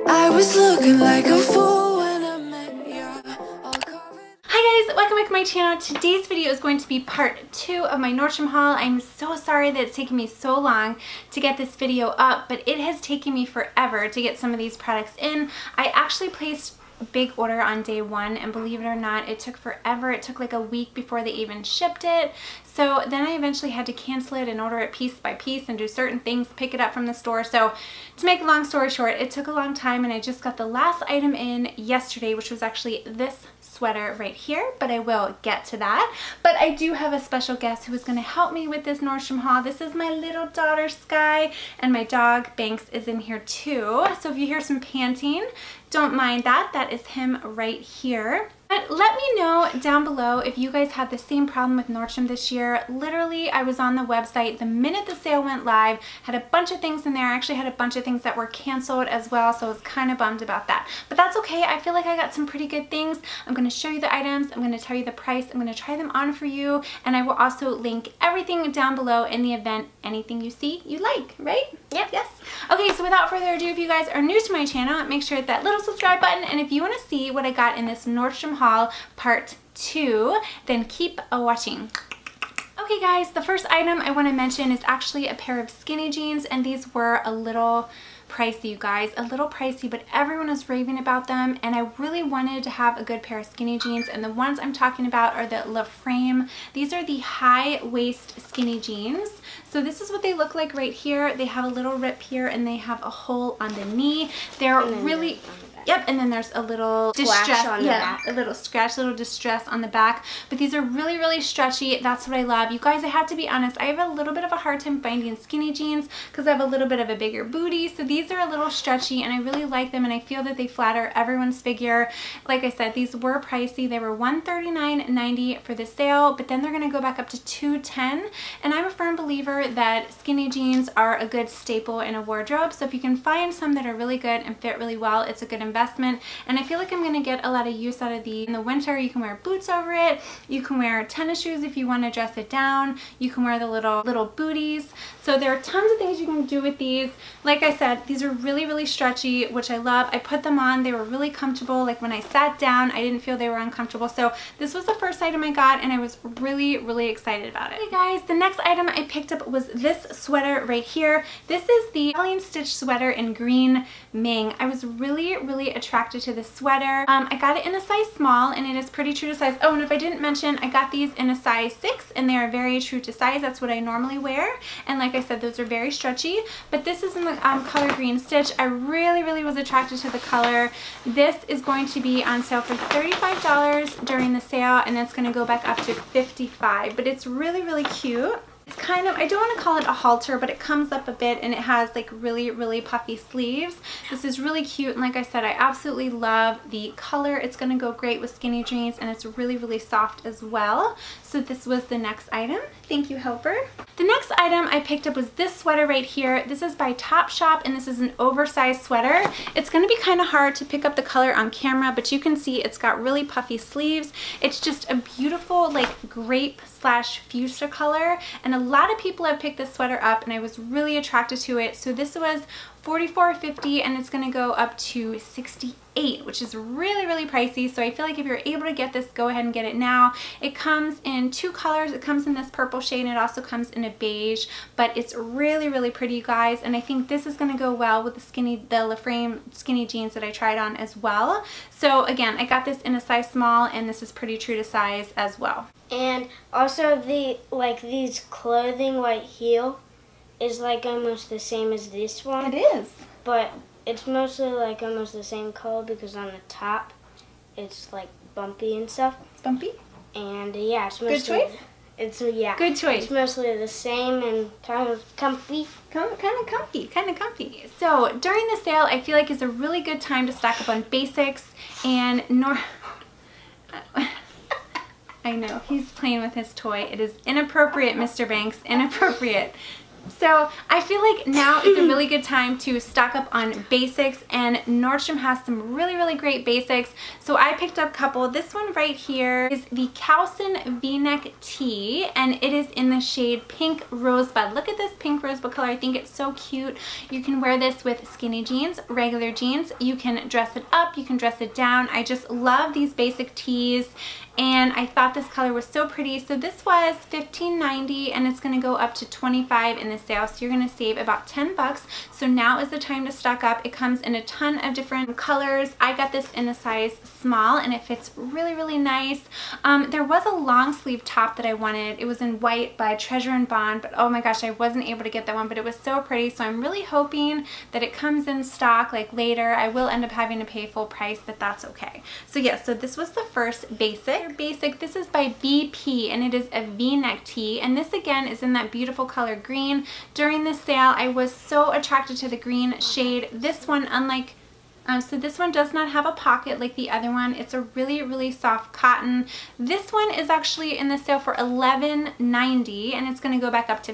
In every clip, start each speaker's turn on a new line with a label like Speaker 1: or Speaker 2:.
Speaker 1: I was looking like a fool when I met you.
Speaker 2: Hi guys, welcome back to my channel. Today's video is going to be part 2 of my Nordstrom haul. I'm so sorry that it's taken me so long to get this video up, but it has taken me forever to get some of these products in. I actually placed a big order on day 1, and believe it or not, it took forever. It took like a week before they even shipped it. So then I eventually had to cancel it and order it piece by piece and do certain things, pick it up from the store. So to make a long story short, it took a long time, and I just got the last item in yesterday, which was actually this sweater right here, but I will get to that. But I do have a special guest who is going to help me with this Nordstrom haul. This is my little daughter Sky, and my dog Banks is in here too. So if you hear some panting, don't mind that. That is him right here. But let me know down below if you guys had the same problem with Nordstrom this year. Literally, I was on the website the minute the sale went live, had a bunch of things in there. I actually had a bunch of things that were canceled as well, so I was kind of bummed about that. But that's okay. I feel like I got some pretty good things. I'm going to show you the items. I'm going to tell you the price. I'm going to try them on for you, and I will also link everything down below in the event anything you see you like, right?
Speaker 3: Yep.
Speaker 2: Yes. Okay, so without further ado, if you guys are new to my channel, make sure to hit that little subscribe button, and if you want to see what I got in this Nordstrom haul part 2, then keep watching. Okay guys, the first item I want to mention is actually a pair of skinny jeans, and these were a little pricey, you guys, a little pricey, but everyone was raving about them, and I really wanted to have a good pair of skinny jeans, and the ones I'm talking about are the La Frame. These are the high waist skinny jeans. So this is what they look like right here. They have a little rip here, and they have a hole on the knee. They're really... Yep, and then there's a little distress on the back. A little scratch, little distress on the back. But these are really, really stretchy. That's what I love. You guys, I have to be honest, I have a little bit of a hard time finding skinny jeans because I have a little bit of a bigger booty. So these are a little stretchy, and I really like them, and I feel that they flatter everyone's figure. Like I said, these were pricey. They were $139.90 for the sale, but then they're going to go back up to $210. And I'm a firm believer that skinny jeans are a good staple in a wardrobe. So if you can find some that are really good and fit really well, it's a good investment. And I feel like I'm going to get a lot of use out of these. In the winter, you can wear boots over it. You can wear tennis shoes if you want to dress it down. You can wear the little booties. So there are tons of things you can do with these. Like I said, these are really, really stretchy, which I love. I put them on. They were really comfortable. Like when I sat down, I didn't feel they were uncomfortable. So this was the first item I got, and I was really, really excited about it. Okay guys, the next item I picked up was this sweater right here. This is the Italian stitch sweater in green Ming. I was really, really attracted to this sweater. I got it in a size small, and it is pretty true to size. Oh, and if I didn't mention, I got these in a size 6, and they are very true to size. That's what I normally wear, and like I said, those are very stretchy. But this is in the color green stitch. I really, really was attracted to the color. This is going to be on sale for $35 during the sale, and it's going to go back up to $55. But it's really, really cute. It's kind of, I don't want to call it a halter, but it comes up a bit, and it has like really, really puffy sleeves. This is really cute, and like I said, I absolutely love the color. It's going to go great with skinny jeans, and it's really, really soft as well. So this was the next item. Thank you, helper. The next item I picked up was this sweater right here. This is by Topshop, and this is an oversized sweater. It's going to be kind of hard to pick up the color on camera, but you can see it's got really puffy sleeves. It's just a beautiful like grape / fuchsia color, and a lot of people have picked this sweater up, and I was really attracted to it. So this was $44.50, and it's going to go up to $68, which is really, really pricey. So I feel like if you're able to get this, go ahead and get it now. It comes in 2 colors. It comes in this purple shade, and it also comes in a beige, but it's really, really pretty, you guys. And I think this is going to go well with the La Frame skinny jeans that I tried on as well. So again, I got this in a size small, and this is pretty true to size as well.
Speaker 3: And also these clothing white heel is like almost the same as this one.
Speaker 2: It is.
Speaker 3: But it's mostly like almost the same color because on the top it's like bumpy and stuff.
Speaker 2: It's bumpy?
Speaker 3: And yeah, it's mostly...
Speaker 2: Good choice?
Speaker 3: Yeah.
Speaker 2: Good choice.
Speaker 3: It's mostly the same and kind of comfy.
Speaker 2: Kind of comfy. So during the sale, I feel like it's a really good time to stock up on basics, and I know, he's playing with his toy. It is inappropriate, Mr. Banks, inappropriate. So I feel like now is a really good time to stock up on basics, and Nordstrom has some really great basics. So I picked up a couple. This one right here is the Cowson V-neck tee, and it is in the shade Pink Rosebud. Look at this pink rosebud color. I think it's so cute. You can wear this with skinny jeans, regular jeans. You can dress it up, you can dress it down. I just love these basic tees, and I thought this color was so pretty. So this was $15.90, and it's going to go up to $25 in the sale, so you're going to save about 10 bucks. So now is the time to stock up. It comes in a ton of different colors. I got this in a size small, and it fits really nice. There was a long sleeve top that I wanted. It was in white by Treasure and Bond, but oh my gosh, I wasn't able to get that one, but it was so pretty. So I'm really hoping that it comes in stock like later. I will end up having to pay full price, but that's okay. So yeah, so this was the first basic. This is by BP, and it is a V-neck tee, and this again is in that beautiful color green. During the sale, I was so attracted to the green shade. This one, unlike so this one does not have a pocket like the other one. It's a really soft cotton. This one is actually in the sale for $11.90, and it's going to go back up to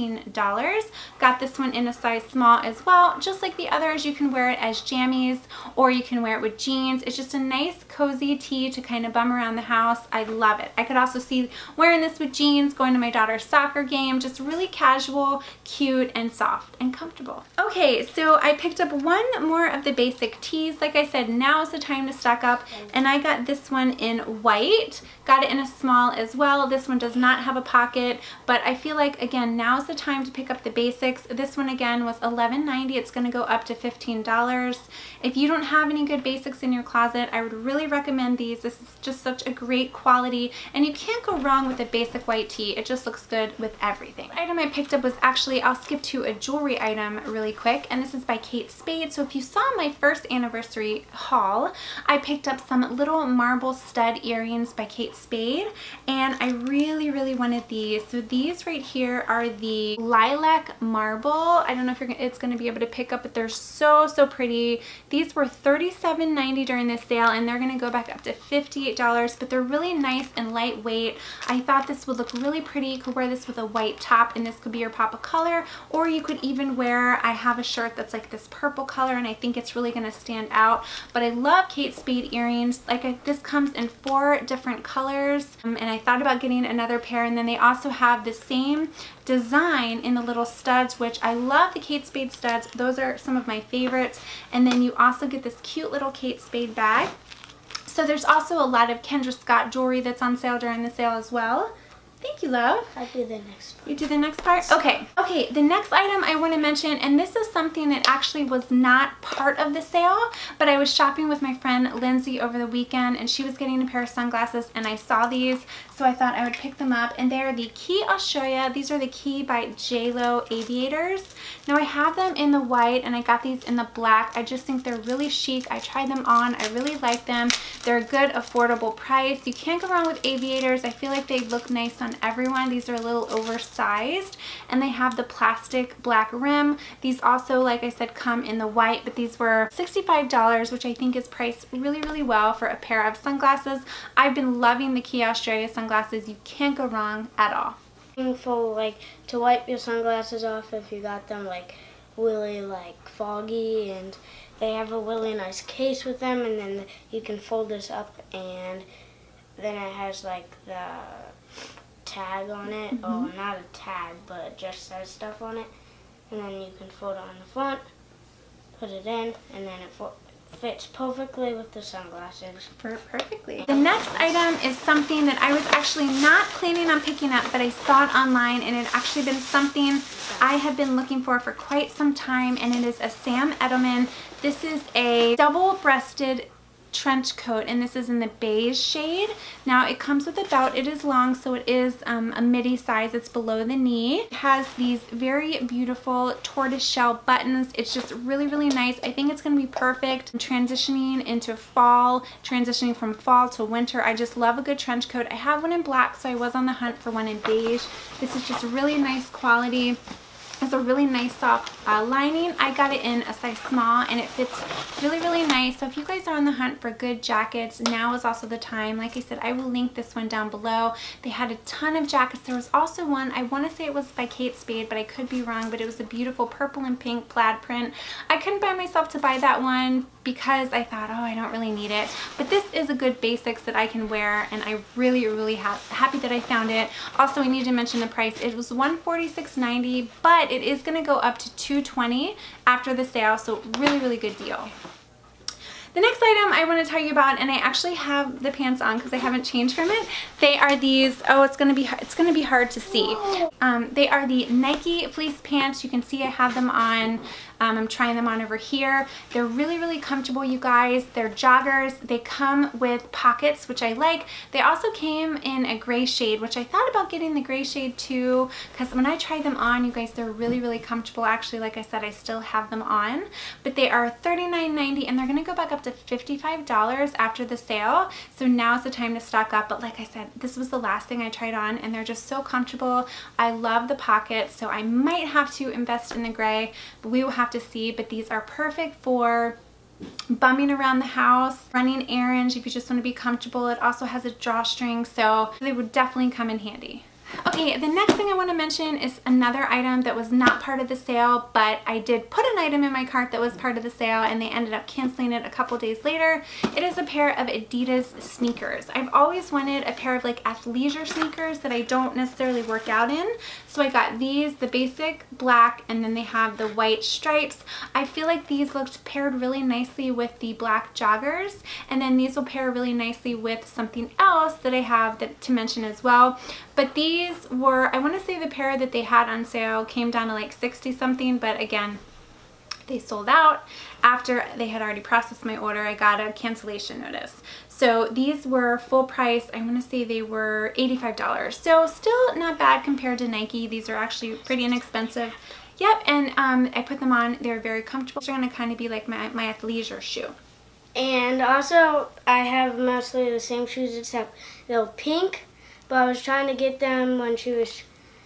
Speaker 2: $15. Got this one in a size small as well. Just like the others, you can wear it as jammies, or you can wear it with jeans. It's just a nice cozy tee to kind of bum around the house. I love it. I could also see wearing this with jeans, going to my daughter's soccer game. Just really casual, cute, and soft and comfortable. Okay, so I picked up one more of the basic tees. Like I said, now is the time to stock up, and I got this one in white. Got it in a small as well. This one does not have a pocket, but I feel like, again, now is the time to pick up the basics. This one again was $11.90. It's going to go up to $15. If you don't have any good basics in your closet, I would really recommend these. This is just such a great quality, and you can't go wrong with a basic white tee. It just looks good with everything. The item I picked up was actually, I'll skip to a jewelry item really quick, and this is by Kate Spade. So if you saw my first anniversary haul, I picked up some little marble stud earrings by Kate Spade, and I really wanted these. So these right here are the lilac marble. I don't know if it's going to be able to pick up, but they're so pretty. These were $37.90 during this sale, and they're going to go back up to $58, but they're really nice and lightweight. I thought this would look really pretty. You could wear this with a white top, and this could be your pop of color, or you could even wear, I have a shirt that's like this purple color, and I think it's really going to stand out. But I love Kate Spade earrings. This comes in 4 different colors, and I thought about getting another pair, and then they also have the same design in the little studs, which I love the Kate Spade studs. Those are some of my favorites. And then you also get this cute little Kate Spade bag. So there's also a lot of Kendra Scott jewelry that's on sale during the sale as well. Thank you, love.
Speaker 3: I'll do the next part.
Speaker 2: You do the next part? Okay. Okay, the next item I want to mention, and this is something that actually was not part of the sale, but I was shopping with my friend Lindsay over the weekend, and she was getting a pair of sunglasses, and I saw these, so I thought I would pick them up, and they're the Key, I'll show you. These are the Key by JLo Aviators. Now I have them in the white, and I got these in the black. I just think they're really chic. I tried them on. I really like them. They're a good, affordable price. You can't go wrong with aviators. I feel like they look nice on everyone. These are a little oversized, and they have the plastic black rim. These also, like I said, come in the white, but these were $65, which I think is priced really well for a pair of sunglasses. I've been loving the Key Australia sunglasses. You can't go wrong at all.
Speaker 3: For like to wipe your sunglasses off if you got them like really like foggy, and they have a really nice case with them, and then you can fold this up, and then it has like the tag on it. Oh, not a tag, but it just says stuff on it, and then you can fold it on the front, put it in, and then it fits perfectly with the sunglasses.
Speaker 2: Perfectly. The next item is something that I was actually not planning on picking up, but I saw it online, and it actually been something I have been looking for quite some time, and it is a Sam Edelman. This is a double-breasted trench coat, and this is in the beige shade. Now it comes with a belt. It is long, so it is a midi size. It's below the knee. It has these very beautiful tortoiseshell buttons. It's just really nice. I think it's going to be perfect transitioning into fall, transitioning from fall to winter. I just love a good trench coat. I have one in black, so I was on the hunt for one in beige. This is just really nice quality. It's a really nice soft lining. I got it in a size small and it fits really, really nice. So if you guys are on the hunt for good jackets, now is also the time. Like I said, I will link this one down below. They had a ton of jackets. There was also one, I want to say it was by Kate Spade, but I could be wrong, but it was a beautiful purple and pink plaid print. I couldn't buy myself to buy that one because I thought, oh, I don't really need it. But this is a good basics that I can wear, and I really, really happy that I found it. Also, I need to mention the price. It was $146.90, but it is going to go up to $220 after the sale, so really, really good deal. The next item I want to tell you about, and I actually have the pants on because I haven't changed from it. They are these, oh, it's gonna be hard to see. They are the Nike fleece pants. You can see I have them on. I'm trying them on over here. They're really, really comfortable, you guys. They're joggers. They come with pockets, which I like. They also came in a gray shade, which I thought about getting the gray shade too, because when I tried them on, you guys, they're really, really comfortable. Actually, like I said, I still have them on, but they are $39.90, and they're gonna go back up to $55 after the sale. So now's the time to stock up. But like I said, this was the last thing I tried on, and they're just so comfortable. I love the pockets, so I might have to invest in the gray, but we will have to see. But these are perfect for bumming around the house, running errands if you just want to be comfortable. It also has a drawstring, so they would definitely come in handy. Okay, the next thing I want to mention is another item that was not part of the sale, but I did put an item in my cart that was part of the sale, and they ended up canceling it a couple days later. It is a pair of Adidas sneakers. I've always wanted a pair of like athleisure sneakers that I don't necessarily work out in, so I got these, the basic black, and then they have the white stripes. I feel like these looked paired really nicely with the black joggers, and then these will pair really nicely with something else that I have to mention as well. But these were, I want to say the pair that they had on sale came down to like 60 something, but again, they sold out after they had already processed my order. I got a cancellation notice. So these were full price. I want to say they were $85. So still not bad compared to Nike. These are actually pretty inexpensive. Yep, and I put them on. They're very comfortable. They're going to kind of be like my athleisure shoe.
Speaker 3: And also, I have mostly the same shoes except they're pink. But I was trying to get them when she was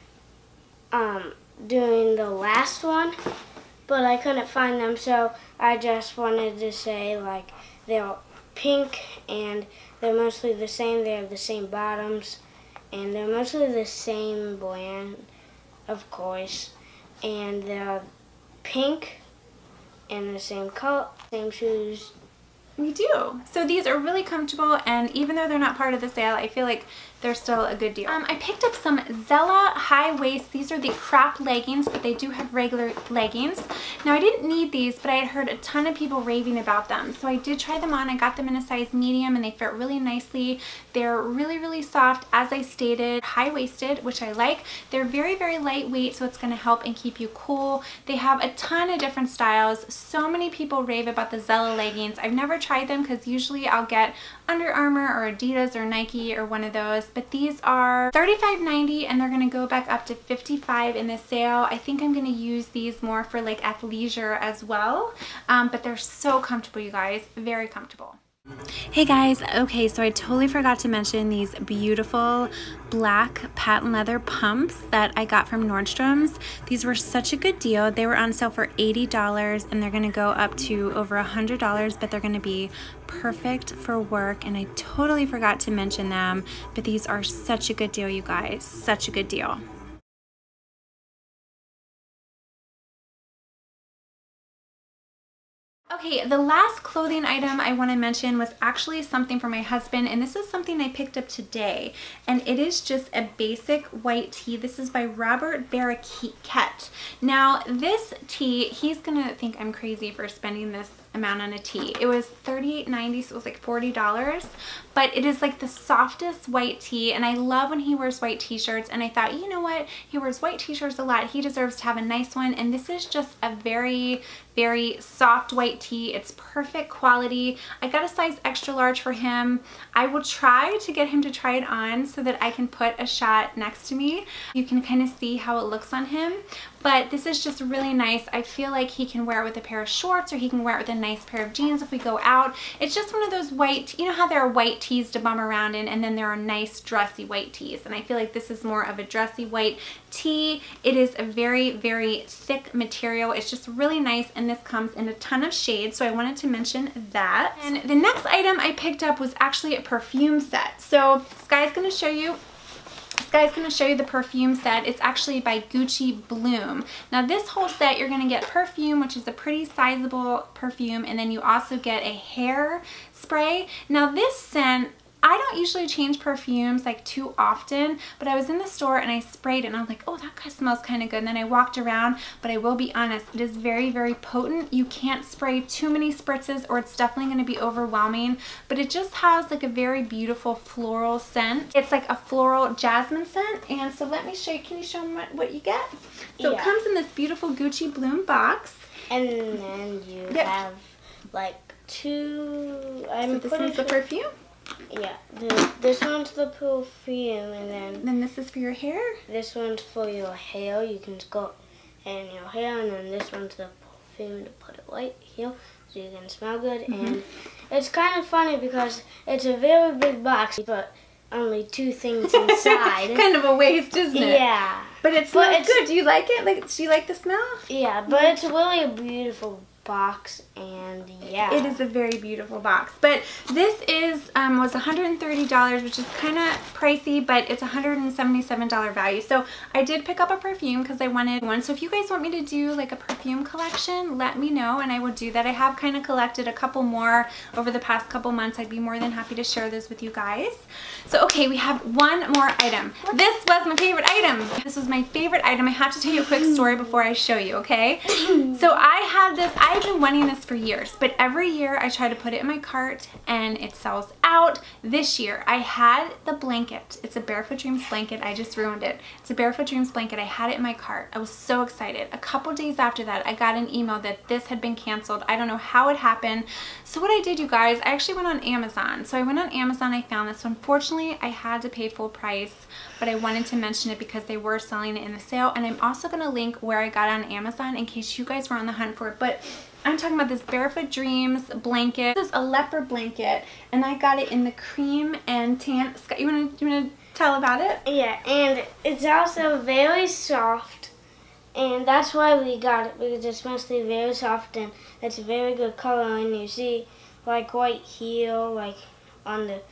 Speaker 3: doing the last one, but I couldn't find them, so I just wanted to say like they're pink and they're mostly the same. They have the same bottoms and they're mostly the same brand, of course, and they're pink and the same color, same shoes.
Speaker 2: We do. So these are really comfortable, and even though they're not part of the sale, I feel like they're still a good deal. I picked up some Zella high waist. These are the crop leggings, but they do have regular leggings. Now I didn't need these, but I had heard a ton of people raving about them. So I did try them on. I got them in a size medium and they fit really nicely. They're really, really soft, as I stated, high-waisted, which I like. They're very, very lightweight, so it's gonna help and keep you cool. They have a ton of different styles. So many people rave about the Zella leggings. I've never tried them because usually I'll get Under Armour or Adidas or Nike or one of those, but these are $35.90 and they're gonna go back up to $55 in the sale. I think I'm gonna use these more for like athleisure as well, but they're so comfortable, you guys, very comfortable. Hey guys, okay, so I totally forgot to mention these beautiful black patent leather pumps that I got from Nordstrom's. These were such a good deal. They were on sale for $80 and they're gonna go up to over $100, but they're gonna be perfect for work, and I totally forgot to mention them, but these are such a good deal, you guys, such a good deal. Okay, the last clothing item I want to mention was actually something for my husband, and this is something I picked up today, and it is just a basic white tee. This is by Robert Barraquette. Now, this tee, he's gonna think I'm crazy for spending this amount on a tee. It was $38.90, so it was like $40, but it is like the softest white tee, and I love when he wears white t-shirts, and I thought, you know what, he wears white t-shirts a lot, he deserves to have a nice one, and this is just a very, very soft white tee. It's perfect quality. I got a size extra large for him. I will try to get him to try it on so that I can put a shot next to me. You can kind of see how it looks on him, but this is just really nice. I feel like he can wear it with a pair of shorts, or he can wear it with a nice pair of jeans if we go out. It's just one of those white, you know how there are white tees to bum around in, and then there are nice dressy white tees, and I feel like this is more of a dressy white tee. It is a very, very thick material. It's just really nice, and this comes in a ton of shades, so I wanted to mention that. And the next item I picked up was actually a perfume set. So Sky's gonna show you the perfume set. It's actually by Gucci Bloom. Now this whole set, you're gonna get perfume, which is a pretty sizable perfume, and then you also get a hair spray. Now this scent, I don't usually change perfumes like too often, but I was in the store and I sprayed it and I was like, oh, that guy smells kind of good. And then I walked around, but I will be honest, it is very, very potent. You can't spray too many spritzes or it's definitely going to be overwhelming, but it just has like a very beautiful floral scent. It's like a floral jasmine scent. And so let me show you, can you show them what you get? So It comes in this beautiful Gucci Bloom box.
Speaker 3: And then you have like two,
Speaker 2: so this one's the perfume?
Speaker 3: Yeah, this one's the perfume, and
Speaker 2: then this is for your hair?
Speaker 3: This one's for your hair. You can go in your hair, and then this one's the perfume to put it right here so you can smell good. And it's kind of funny because it's a very big box, but only two things inside.
Speaker 2: Kind of a waste, isn't it?
Speaker 3: Yeah.
Speaker 2: But it smells good. Do you like it? Like, do you like the smell?
Speaker 3: Yeah, but it's really a beautiful box, and yeah,
Speaker 2: it is a very beautiful box. But this is was $130, which is kind of pricey, but it's $177 value. So I did pick up a perfume because I wanted one. So if you guys want me to do like a perfume collection, let me know and I will do that. I have kind of collected a couple more over the past couple months. I'd be more than happy to share those with you guys. So okay, we have one more item. This was my favorite item. This was my favorite item. I have to tell you a quick story before I show you, okay? So I have this, I've been wanting this for years, but every year I try to put it in my cart and it sells out. This year I had the blanket. It's a Barefoot Dreams blanket. I just ruined it. It's a Barefoot Dreams blanket. I had it in my cart. I was so excited. A couple days after that, I got an email that this had been canceled. I don't know how it happened. So what I did, you guys, I actually went on Amazon. So I went on Amazon, I found this. So unfortunately, I had to pay full price, but I wanted to mention it because they were selling it in the sale. And I'm also going to link where I got it on Amazon in case you guys were on the hunt for it. But I'm talking about this Barefoot Dreams blanket. This is a leopard blanket, and I got it in the cream and tan. Scott, you wanna tell about it?
Speaker 3: Yeah, and it's also very soft, and that's why we got it, because it's mostly very soft and it's a very good color. And you see, like right here, like on the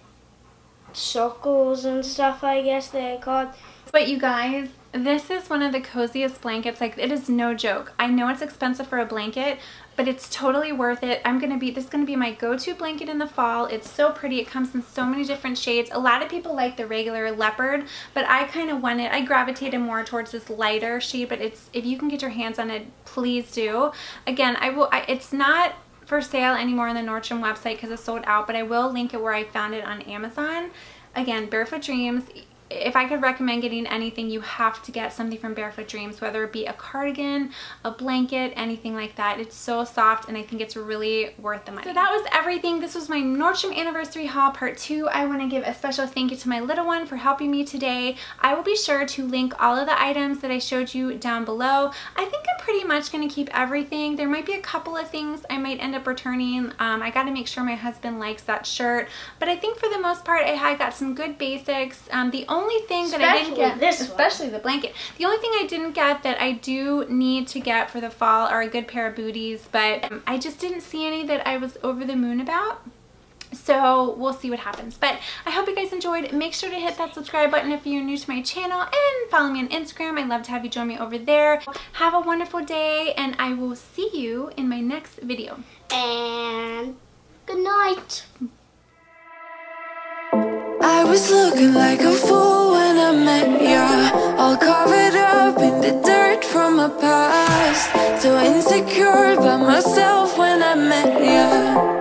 Speaker 3: circles and stuff, I guess they're called.
Speaker 2: But you guys, this is one of the coziest blankets. Like, it is no joke. I know it's expensive for a blanket, but it's totally worth it. This is gonna be my go-to blanket in the fall. It's so pretty. It comes in so many different shades. A lot of people like the regular leopard, but I kind of wanted, I gravitated more towards this lighter shade, but if you can get your hands on it, please do. Again, it's not for sale anymore on the Nordstrom website because it's sold out, but I will link it where I found it on Amazon. Again, Barefoot Dreams. If I could recommend getting anything, you have to get something from Barefoot Dreams, whether it be a cardigan, a blanket, anything like that. It's so soft and I think it's really worth the money. So that was everything. This was my Nordstrom anniversary haul part 2. I want to give a special thank you to my little one for helping me today. I will be sure to link all of the items that I showed you down below. I think I'm pretty much going to keep everything. There might be a couple of things I might end up returning. I got to make sure my husband likes that shirt, but I think for the most part I got some good basics. The only thing that I didn't get, especially the blanket, the only thing I didn't get that I do need to get for the fall are a good pair of booties, but I just didn't see any that I was over the moon about. So we'll see what happens. But I hope you guys enjoyed. Make sure to hit that subscribe button if you're new to my channel, and follow me on Instagram. I'd love to have you join me over there. Have a wonderful day, and I will see you in my next video.
Speaker 3: And good night.
Speaker 1: I was looking like a fool when I met ya, all covered up in the dirt from my past. So insecure about myself when I met ya.